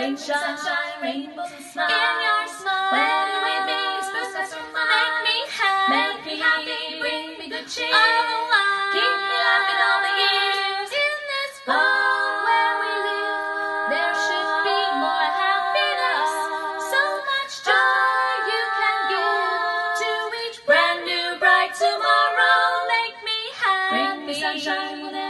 Rain, sunshine, rainbows and smiles. In your smile, when you're with me, spooks are make me happy, bring me good cheer. All the while, keep me laughing all the years. In this world where we live, there should be more happiness. So much joy you can give to each brand new bright tomorrow. Make me happy. Bring me sunshine.